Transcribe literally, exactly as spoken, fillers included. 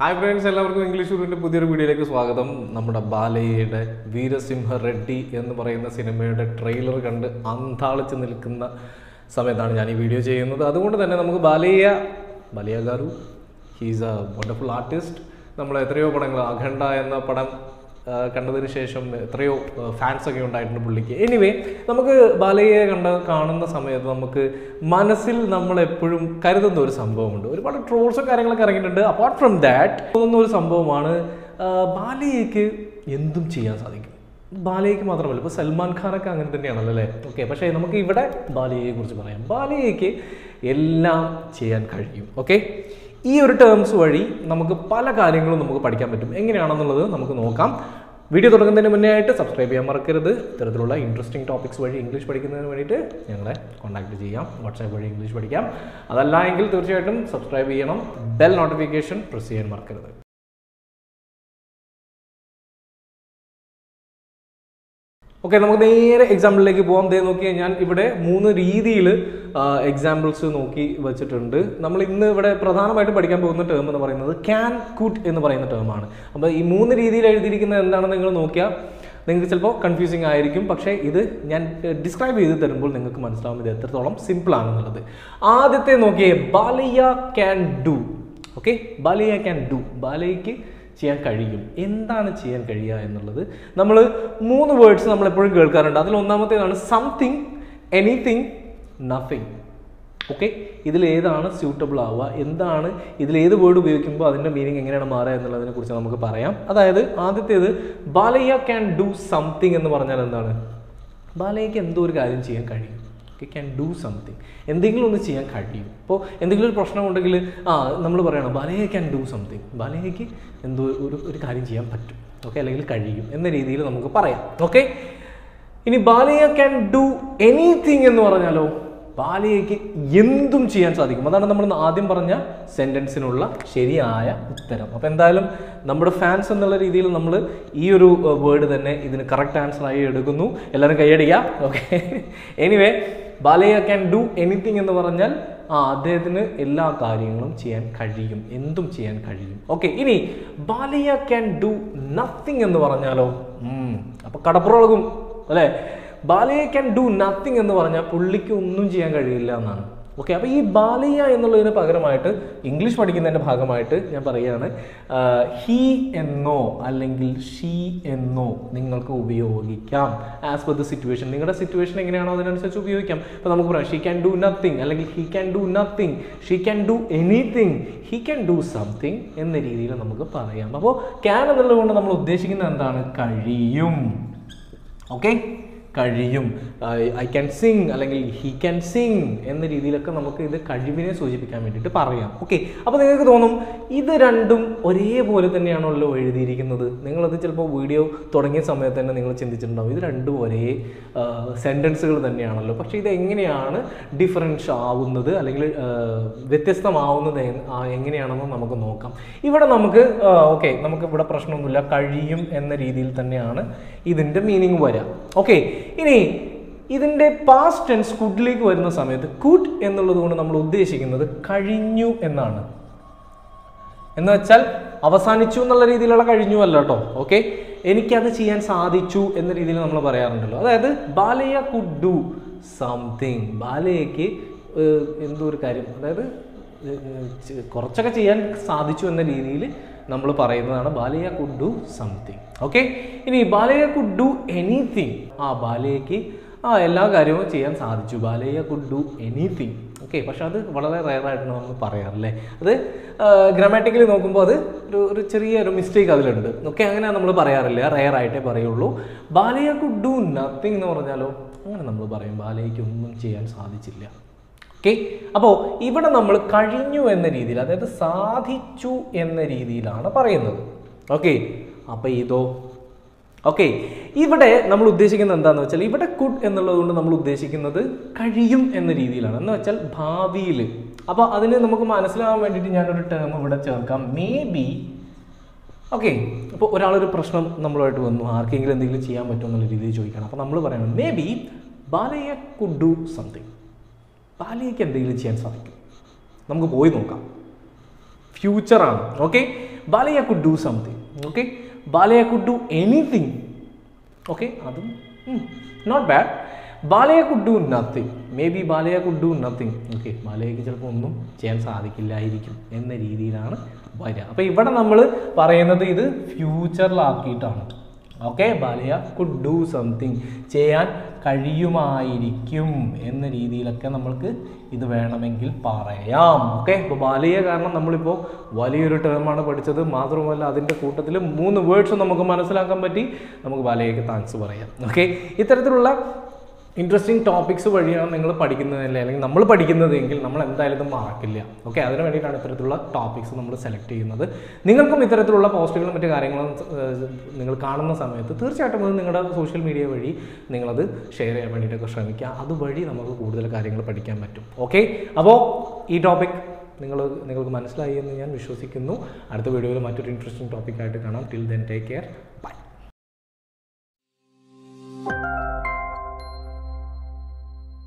Hi friends, എല്ലാവർക്കും ഇംഗ്ലീഷ് ഊരിൻ്റെ പുതിയൊരു വീഡിയോയിലേക്ക് സ്വാഗതം. നമ്മുടെ ബാലയുടെ വീരസിംഹ റെഡ്ഡി എന്ന് പറയുന്ന സിനിമയുടെ ട്രെയിലർ കണ്ട് അന്താളിച്ച് നിൽക്കുന്ന സമയത്താണ് ഞാൻ ഈ വീഡിയോ ചെയ്യുന്നത്. അതുകൊണ്ട് തന്നെ നമുക്ക് Balayya Balayya garu he's a wonderful artist. നമ്മൾ എത്രയോ പടങ്ങൾ, അഖണ്ഡ എന്ന പടം കണ്ടതിന് ശേഷം എത്രയോ ഫാൻസൊക്കെ ഉണ്ടായിട്ടുണ്ട് പുള്ളിക്ക്. എനിവേ, നമുക്ക് ബാലയ്യയെ കണ്ട കാണുന്ന സമയത്ത് നമുക്ക് മനസ്സിൽ നമ്മൾ എപ്പോഴും കരുതുന്ന ഒരു സംഭവമുണ്ട്. ഒരുപാട് ട്രോൾസും കാര്യങ്ങളൊക്കെ ഇറങ്ങിയിട്ടുണ്ട്. അപ്പാർട്ട് ഫ്രം ദാറ്റ് തോന്നുന്ന ഒരു സംഭവമാണ് ബാലയ്യക്ക് എന്തും ചെയ്യാൻ സാധിക്കും. ബാലയ്യക്ക് മാത്രമല്ല, ഇപ്പോൾ സൽമാൻ ഖാനൊക്കെ അങ്ങനെ തന്നെയാണല്ലോ അല്ലേ? ഓക്കെ, പക്ഷേ നമുക്ക് ഇവിടെ ബാലയ്യയെ കുറിച്ച് പറയാം. ബാലയ്യക്ക് എല്ലാം ചെയ്യാൻ കഴിയും. ഓക്കെ, ഈ ഒരു ടേംസ് വഴി നമുക്ക് പല കാര്യങ്ങളും നമുക്ക് പഠിക്കാൻ പറ്റും. എങ്ങനെയാണെന്നുള്ളത് നമുക്ക് നോക്കാം. വീഡിയോ തുടങ്ങുന്നതിന് മുന്നേ ആയിട്ട് സബ്സ്ക്രൈബ് ചെയ്യാൻ മറക്കരുത്. ഇത്തരത്തിലുള്ള ഇൻട്രസ്റ്റിംഗ് ടോപ്പിക്സ് വഴി ഇംഗ്ലീഷ് പഠിക്കുന്നതിന് വേണ്ടിയിട്ട് ഞങ്ങളെ കോൺടാക്ട് ചെയ്യാം. വാട്സാപ്പ് വഴി ഇംഗ്ലീഷ് പഠിക്കാം. അതല്ല എങ്കിൽ തീർച്ചയായിട്ടും സബ്സ്ക്രൈബ് ചെയ്യണം. ബെൽ നോട്ടിഫിക്കേഷൻ പ്രസ് ചെയ്യാൻ മറക്കരുത്. ഓക്കെ, നമുക്ക് നേരെ എക്സാമ്പിളിലേക്ക് പോകാം. ദേ നോക്കിയാൽ ഞാൻ ഇവിടെ മൂന്ന് രീതിയിൽ എക്സാമ്പിൾസ് നോക്കി വെച്ചിട്ടുണ്ട്. നമ്മൾ ഇന്ന് ഇവിടെ പ്രധാനമായിട്ടും പഠിക്കാൻ പോകുന്ന ടേം എന്ന് പറയുന്നത് ക്യാൻ, കുഡ് എന്ന് പറയുന്ന ടേമാണ്. അപ്പോൾ ഈ മൂന്ന് രീതിയിൽ എഴുതിയിരിക്കുന്നത് എന്താണെന്ന് നിങ്ങൾ നോക്കിയാൽ നിങ്ങൾക്ക് ചിലപ്പോൾ കൺഫ്യൂസിങ് ആയിരിക്കും. പക്ഷേ ഇത് ഞാൻ ഡിസ്ക്രൈബ് ചെയ്ത് തരുമ്പോൾ നിങ്ങൾക്ക് മനസ്സിലാവും ഇത് എത്രത്തോളം സിമ്പിൾ ആണെന്നുള്ളത്. ആദ്യത്തെ നോക്കിയേ, Balayya can do. Okay, Balayya can do, ബാലയ്ക്ക് ചെയ്യാൻ കഴിയും. എന്താണ് ചെയ്യാൻ കഴിയുക എന്നുള്ളത് നമ്മൾ മൂന്ന് വേർഡ്സ് നമ്മൾ എപ്പോഴും കേൾക്കാറുണ്ട്. അതിൽ ഒന്നാമത്തേതാണ് സംതിങ്, എനിത്തിങ്, നത്തിങ്. ഓക്കെ, ഇതിലേതാണ് സ്യൂട്ടബിൾ ആവുക, എന്താണ് ഇതിലേത് വേർഡ് ഉപയോഗിക്കുമ്പോൾ അതിൻ്റെ മീനിങ് എങ്ങനെയാണ് മാറുക എന്നുള്ളതിനെ കുറിച്ച് നമുക്ക് പറയാം. അതായത് ആദ്യത്തേത് ബാലയ്യ ക്യാൻ ഡു സംതിങ് എന്ന് പറഞ്ഞാൽ എന്താണ്? ബാലയ്യക്ക് എന്തോ ഒരു കാര്യം ചെയ്യാൻ കഴിയും. ക്യാൻ ഡു സംതിങ്, എന്തെങ്കിലും ഒന്ന് ചെയ്യാൻ കഴിയും. ഇപ്പോൾ എന്തെങ്കിലും ഒരു പ്രശ്നമുണ്ടെങ്കിൽ ആ നമ്മൾ പറയണം ബാലയ്യ ക്യാൻ ഡു സംതിങ്, ബാലയ്യക്ക് എന്തോ ഒരു ഒരു കാര്യം ചെയ്യാൻ പറ്റും. ഓക്കെ, അല്ലെങ്കിൽ കഴിയും എന്ന രീതിയിൽ നമുക്ക് പറയാം. ഓക്കെ, ഇനി ബാലയ്യ ക്യാൻ ഡു എനിത്തിങ് എന്ന് പറഞ്ഞാലോ, ബാലയ്യക്ക് എന്തും ചെയ്യാൻ സാധിക്കും. അതാണ് നമ്മൾ ആദ്യം പറഞ്ഞ സെൻറ്റൻസിനുള്ള ശരിയായ ഉത്തരം. അപ്പോൾ എന്തായാലും നമ്മുടെ ഫാൻസ് എന്നുള്ള രീതിയിൽ നമ്മൾ ഈ ഒരു വേർഡ് തന്നെ ഇതിന് കറക്റ്റ് ആൻസറായി എടുക്കുന്നു. എല്ലാവരും കൈയടിക്കാം. Okay, anyway, Balayya can do anything എന്ന് പറഞ്ഞാൽ ആ അദ്ദേഹത്തിന് എല്ലാ കാര്യങ്ങളും ചെയ്യാൻ കഴിയും, എന്തും ചെയ്യാൻ കഴിയും. ഓക്കെ, ഇനി ബാലയ്യ ക്യാൻ ഡു നത്തിങ് എന്ന് പറഞ്ഞാലോ, അപ്പോൾ കടപ്പുറം അല്ലേ? ബാലയ്യ ക്യാൻ ഡു നത്തിങ് എന്ന് പറഞ്ഞാൽ പുള്ളിക്ക് ഒന്നും ചെയ്യാൻ കഴിയില്ല എന്നാണ്. ഓക്കെ, അപ്പോൾ ഈ ബാലയ്യ എന്നുള്ളതിന് പകരമായിട്ട് ഇംഗ്ലീഷ് പഠിക്കുന്നതിൻ്റെ ഭാഗമായിട്ട് ഞാൻ പറയുകയാണ്, ഹീ എന്നോ അല്ലെങ്കിൽ ഷീ എന്നോ നിങ്ങൾക്ക് ഉപയോഗിക്കാം. ആസ് പെർ ദ സിറ്റുവേഷൻ, നിങ്ങളുടെ സിറ്റുവേഷൻ എങ്ങനെയാണോ അതിനനുസരിച്ച് ഉപയോഗിക്കാം. ഇപ്പോൾ നമുക്ക് പറയാം ഷീ ക്യാൻ ഡു നത്തിങ്, അല്ലെങ്കിൽ he can do nothing, she can do anything, he can do something എന്ന രീതിയിൽ നമുക്ക് പറയാം. അപ്പോൾ ക്യാൻ എന്നുള്ളത് കൊണ്ട് നമ്മൾ ഉദ്ദേശിക്കുന്നത് എന്താണ്? കഴിയും. ഓക്കെ, കഴിയും. ഐ ക്യാൻ സിങ് അല്ലെങ്കിൽ ഹി ക്യാൻ സിങ് എന്ന രീതിയിലൊക്കെ നമുക്ക് ഇത് കഴിവിനെ സൂചിപ്പിക്കാൻ വേണ്ടിയിട്ട് പറയാം. ഓക്കെ, അപ്പോൾ നിങ്ങൾക്ക് തോന്നും ഇത് രണ്ടും ഒരേപോലെ തന്നെയാണല്ലോ എഴുതിയിരിക്കുന്നത്. നിങ്ങളത് ചിലപ്പോൾ വീഡിയോ തുടങ്ങിയ സമയത്ത് തന്നെ നിങ്ങൾ ചിന്തിച്ചിട്ടുണ്ടാവും ഇത് രണ്ടും ഒരേ സെൻറ്റൻസുകൾ തന്നെയാണല്ലോ. പക്ഷേ ഇത് എങ്ങനെയാണ് ഡിഫറൻസ് ആവുന്നത് അല്ലെങ്കിൽ വ്യത്യസ്തമാവുന്നത് എങ്ങനെയാണെന്ന് നമുക്ക് നോക്കാം. ഇവിടെ നമുക്ക് ഓക്കെ, നമുക്ക് ഇവിടെ പ്രശ്നമൊന്നുമില്ല, കഴിയും എന്ന രീതിയിൽ തന്നെയാണ് ഇതിൻ്റെ മീനിങ് വരിക. ഓക്കെ, ഇനി ഇതിൻ്റെ പാസ്റ്റ് ടെൻസ് കുഡിലേക്ക് വരുന്ന സമയത്ത് കുഡ് എന്നുള്ളത് കൊണ്ട് നമ്മൾ ഉദ്ദേശിക്കുന്നത് കഴിഞ്ഞു എന്നാണ്. എന്ന് വെച്ചാൽ അവസാനിച്ചു എന്നുള്ള രീതിയിലുള്ള കഴിഞ്ഞു അല്ല കേട്ടോ. ഓക്കെ, എനിക്കത് ചെയ്യാൻ സാധിച്ചു എന്ന രീതിയിൽ നമ്മൾ പറയാറുണ്ടല്ലോ. അതായത് ബാലയ്യ കുഡ് ഡു സംതിങ്, ബാലയ്യക്ക് എന്തോ ഒരു കാര്യം, അതായത് കുറച്ചൊക്കെ ചെയ്യാൻ സാധിച്ചു എന്ന രീതിയിൽ നമ്മൾ പറയുന്നതാണ് Balayya could do something. Okay, ഇനി ബാലയ്യ കുഡ് ഡു എനിത്തിങ്, ആ ബാലയ്യക്ക് ആ എല്ലാ കാര്യവും ചെയ്യാൻ സാധിച്ചു, Balayya could do anything. Okay, പക്ഷെ അത് വളരെ റെയറായിട്ടാണ് നമ്മൾ പറയാറില്ലേ. അത് ഗ്രാമാറ്റിക്കലി നോക്കുമ്പോൾ അത് ഒരു ഒരു ചെറിയൊരു മിസ്റ്റേക്ക് അതിലുണ്ട്. ഓക്കെ, അങ്ങനെ നമ്മൾ പറയാറില്ല, റെയറായിട്ടേ പറയുള്ളൂ. ബാലയ്യ കുഡ് ഡു നത്തിങ് എന്ന് പറഞ്ഞാലോ അങ്ങനെ നമ്മൾ പറയും ബാലയ്യക്ക് ഒന്നും ചെയ്യാൻ സാധിച്ചില്ല. ഓക്കെ, അപ്പോൾ ഇവിടെ നമ്മൾ കഴിഞ്ഞു എന്ന രീതിയിൽ, അതായത് സാധിച്ചു എന്ന രീതിയിലാണ് പറയുന്നത്. ഓക്കെ, അപ്പോൾ ഇതോ ഓക്കെ, ഇവിടെ നമ്മൾ ഉദ്ദേശിക്കുന്നത് എന്താണെന്ന് വെച്ചാൽ ഇവിടെ കുഡ് എന്നുള്ളത് കൊണ്ട് നമ്മൾ ഉദ്ദേശിക്കുന്നത് കഴിയും എന്ന രീതിയിലാണ്, എന്ന് വെച്ചാൽ ഭാവിയിൽ. അപ്പോൾ അതിന് നമുക്ക് മനസ്സിലാവാൻ വേണ്ടിയിട്ട് ഞാനൊരു ടേം ഇവിടെ ചേർക്കാം, മേ ബി. ഓക്കെ, അപ്പോൾ ഒരാളൊരു പ്രശ്നം നമ്മളുമായിട്ട് വന്നു, ആർക്കെങ്കിലും എന്തെങ്കിലും ചെയ്യാൻ പറ്റുമോ എന്നുള്ള രീതിയിൽ ചോദിക്കണം. അപ്പോൾ നമ്മൾ പറയണം maybe Balayya could do something, ബാലയ്യക്ക് എന്തെങ്കിലും ചെയ്യാൻ സാധിക്കും, നമുക്ക് പോയി നോക്കാം. ഫ്യൂച്ചറാണ്. Okay, Balayya could do something. Okay, Balayya could do anything. Okay, അതും not bad. Balayya could do nothing. Maybe Balayya could do nothing. Okay, ബാലയ്യക്ക് ചിലപ്പോൾ ഒന്നും ചെയ്യാൻ സാധിക്കില്ലായിരിക്കും എന്ന രീതിയിലാണ് വരിക. അപ്പോൾ ഇവിടെ നമ്മൾ പറയുന്നത് ഇത് ഫ്യൂച്ചറിലാക്കിയിട്ടാണ്. Okay, Balayya could do something, ചെയ്യാൻ കഴിയുമായിരിക്കും എന്ന രീതിയിലൊക്കെ നമ്മൾക്ക് ഇത് വേണമെങ്കിൽ പറയാം. ഓക്കെ, അപ്പോൾ ബാലയ്യ കാരണം നമ്മളിപ്പോൾ വലിയൊരു ടേമാണ് പഠിച്ചത്. മാത്രമല്ല അതിൻ്റെ കൂട്ടത്തിൽ മൂന്ന് വേർഡ്സും നമുക്ക് മനസ്സിലാക്കാൻ പറ്റി. നമുക്ക് ബാലയ്യക്ക് താങ്ക്സ് പറയാം. ഓക്കെ, ഇത്തരത്തിലുള്ള ഇൻട്രസ്റ്റിംഗ് ടോപ്പിക്സ് വഴിയാണ് നിങ്ങൾ പഠിക്കുന്നതല്ലേ, അല്ലെങ്കിൽ നമ്മൾ പഠിക്കുന്നതെങ്കിൽ നമ്മൾ എന്തായാലും ഇത് മറക്കില്ല. ഓക്കെ, അതിന് വേണ്ടിയിട്ടാണ് ഇത്തരത്തിലുള്ള ടോപ്പിക്സ് നമ്മൾ സെലക്ട് ചെയ്യുന്നത്. നിങ്ങൾക്കും ഇത്തരത്തിലുള്ള പോസ്റ്റുകളും മറ്റു കാര്യങ്ങളും നിങ്ങൾ കാണുന്ന സമയത്ത് തീർച്ചയായിട്ടും അത് നിങ്ങളുടെ സോഷ്യൽ മീഡിയ വഴി നിങ്ങളത് ഷെയർ ചെയ്യാൻ വേണ്ടിയിട്ടൊക്കെ ശ്രമിക്കുക. അതുവഴി നമുക്ക് കൂടുതൽ കാര്യങ്ങൾ പഠിക്കാൻ പറ്റും. ഓക്കെ, അപ്പോൾ ഈ ടോപ്പിക് നിങ്ങൾ നിങ്ങൾക്ക് മനസ്സിലായി എന്ന് ഞാൻ വിശ്വസിക്കുന്നു. അടുത്ത വീഡിയോയിൽ മറ്റൊരു ഇൻട്രസ്റ്റിംഗ് ടോപ്പിക്കായിട്ട് കാണാം. Till then take care, by.